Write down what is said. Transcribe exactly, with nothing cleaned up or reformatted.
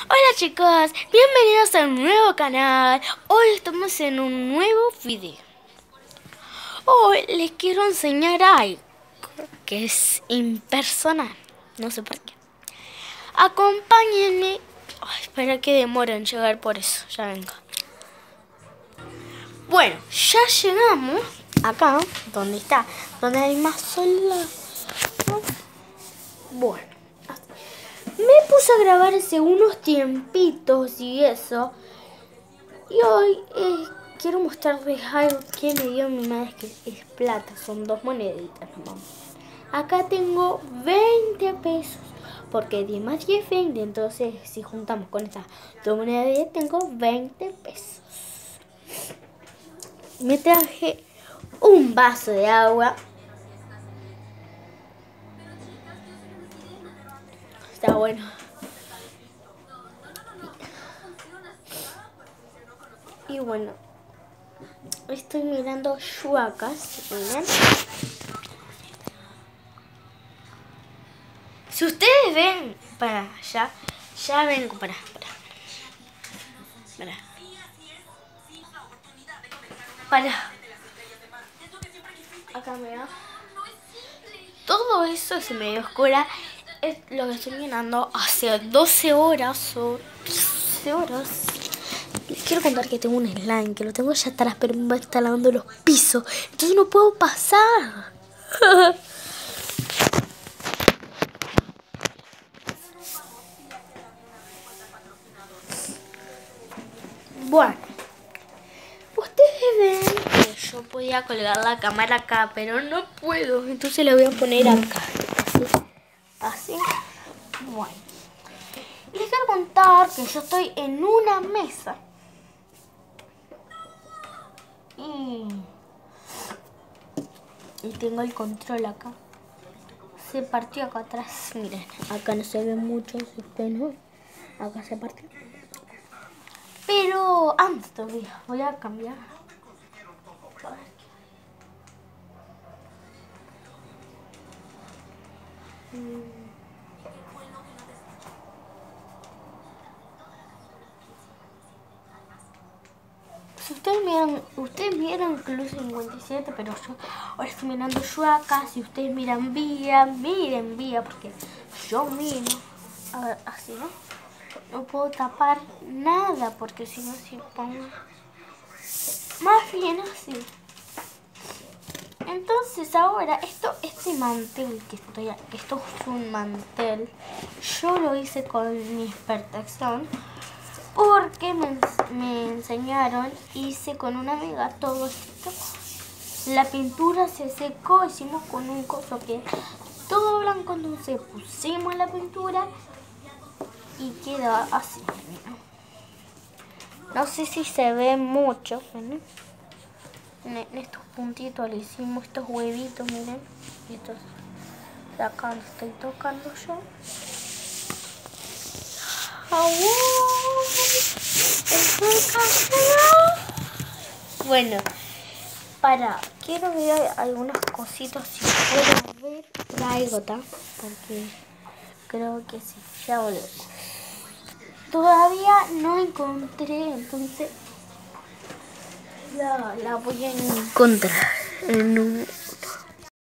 Hola chicos, bienvenidos a un nuevo canal. Hoy estamos en un nuevo video. Hoy les quiero enseñar algo que es impersonal, no sé por qué. Acompáñenme. Ay, espera que demora en llegar, por eso, ya vengo. Bueno, ya llegamos acá, donde está, donde hay más soldados. Bueno, me puse a grabar hace unos tiempitos y eso. Y hoy eh, quiero mostrarles algo que me dio mi madre, que es plata, son dos moneditas, mamá. Acá tengo veinte pesos, porque diez más diez es veinte, entonces si juntamos con estas dos monedas de diez tengo veinte pesos. Me traje un vaso de agua. Está bueno. Y bueno, estoy mirando shuacas, miren. Si ustedes ven para allá, ya vengo para, para, para, para. Acá mira. Todo eso es medio oscura. Es lo que estoy mirando hace doce horas o trece horas. Les quiero contar que tengo un slime, que lo tengo allá atrás, pero me está lavando los pisos. Entonces no puedo pasar. Bueno, ustedes ven que yo podía colgar la cámara acá, pero no puedo. Entonces la voy a poner acá. Así. Así. Bueno. Les quiero contar que yo estoy en una mesa. Y, y tengo el control acá. Se partió acá atrás. Miren, acá no se ve mucho, si ustedes no. Acá se partió. Pero antes todavía voy a cambiar. A ver. Mm. Si ustedes miran, ustedes miran Club cincuenta y siete, pero yo ahora estoy mirando Shuaka. Si ustedes miran Vía, miren Vía, porque yo miro. A ver, así, ¿no? No puedo tapar nada, porque si no, si pongo más bien así. Entonces ahora, esto, este mantel que estoy, esto es un mantel, yo lo hice con mi expertación. Porque me, me enseñaron, hice con una amiga todo esto. La pintura se secó, hicimos con un coso que todo blanco, entonces pusimos la pintura y quedó así. No sé si se ve mucho, ¿no? En, en estos puntitos le hicimos estos huevitos, miren. Y estos de acá lo estoy tocando yo. Bueno, para, quiero ver algunas cositas si puedo ver la gota, porque creo que sí, ya volvemos. Todavía no encontré, entonces la, la voy a encontrar en un